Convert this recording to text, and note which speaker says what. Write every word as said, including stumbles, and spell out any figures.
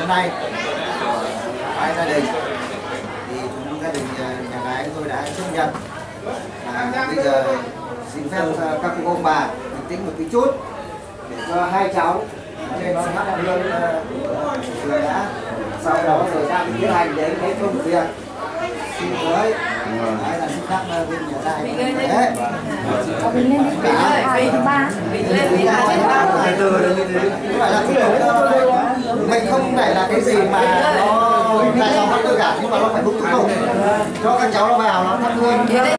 Speaker 1: hôm nay của hai gia đình thì chúng gia đình nhà gái tôi đã chấp nhận là bây giờ xin phép các cụ ông bà bình tĩnh một tí chút để cho hai cháu trên hát hương vừa đã sau đó rồi ra tiến hành đến cái công việc xin cưới đấy là xin các bên nhà trai đấy
Speaker 2: mình lên đến cái thứ ba
Speaker 1: mình lên đến cái từ đấy như thế không phải là mình không phải là cái gì mà nó tại sao nó tự cả nhưng mà nó phải đúng thủ tục cho các cháu nó vào nó thắp hương